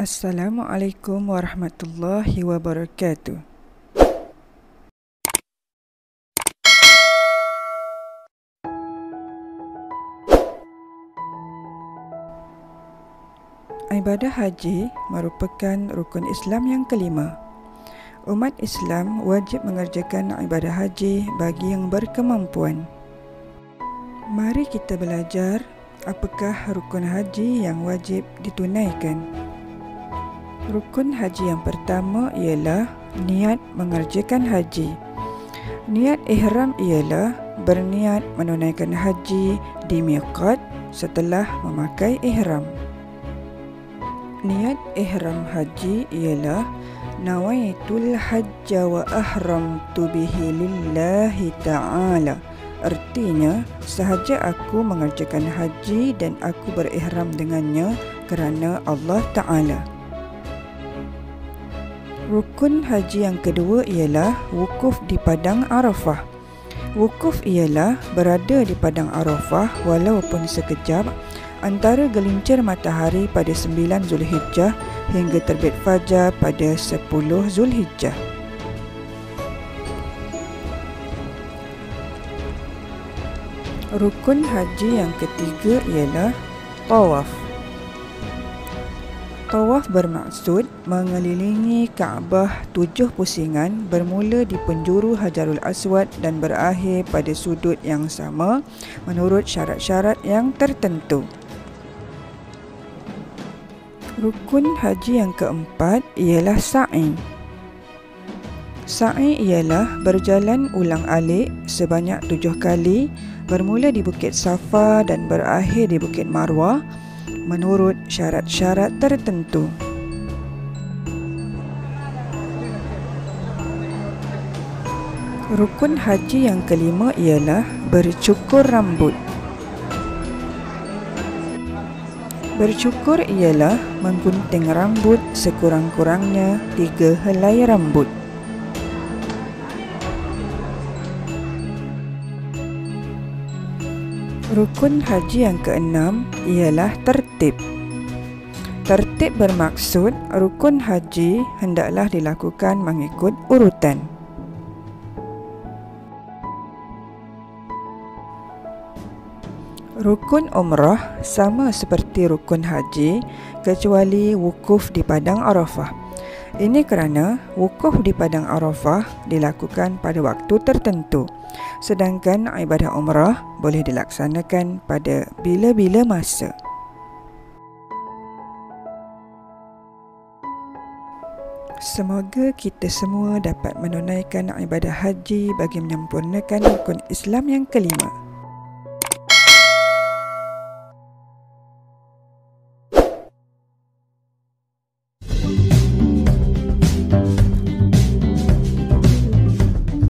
Assalamualaikum warahmatullahi wabarakatuh. Ibadah haji merupakan rukun Islam yang kelima. Umat Islam wajib mengerjakan ibadah haji bagi yang berkemampuan. Mari kita belajar apakah rukun haji yang wajib ditunaikan. Rukun haji yang pertama ialah niat mengerjakan haji. Niat ihram ialah berniat menunaikan haji di miqat setelah memakai ihram. Niat ihram haji ialah nawaitul hajja wa ahramtu bihi lillahi ta'ala. Artinya, sahaja aku mengerjakan haji dan aku berihram dengannya kerana Allah Ta'ala. Rukun haji yang kedua ialah wukuf di Padang Arafah. Wukuf ialah berada di Padang Arafah walaupun sekejap antara gelincir matahari pada 9 Zulhijjah hingga terbit fajar pada 10 Zulhijjah. Rukun haji yang ketiga ialah tawaf. Tawaf bermaksud mengelilingi Kaabah 7 pusingan bermula di penjuru Hajarul Aswad dan berakhir pada sudut yang sama menurut syarat-syarat yang tertentu. Rukun haji yang keempat ialah sa'i. Sa'i ialah berjalan ulang-alik sebanyak 7 kali bermula di Bukit Safa dan berakhir di Bukit Marwah menurut syarat-syarat tertentu. Rukun haji yang kelima ialah bercukur rambut. Bercukur ialah menggunting rambut sekurang-kurangnya 3 helai rambut. Rukun haji yang keenam ialah tertib. Tertib bermaksud rukun haji hendaklah dilakukan mengikut urutan. Rukun umrah sama seperti rukun haji kecuali wukuf di Padang Arafah. Ini kerana wukuf di Padang Arafah dilakukan pada waktu tertentu, sedangkan ibadah umrah boleh dilaksanakan pada bila-bila masa. Semoga kita semua dapat menunaikan ibadah haji bagi menyempurnakan rukun Islam yang kelima.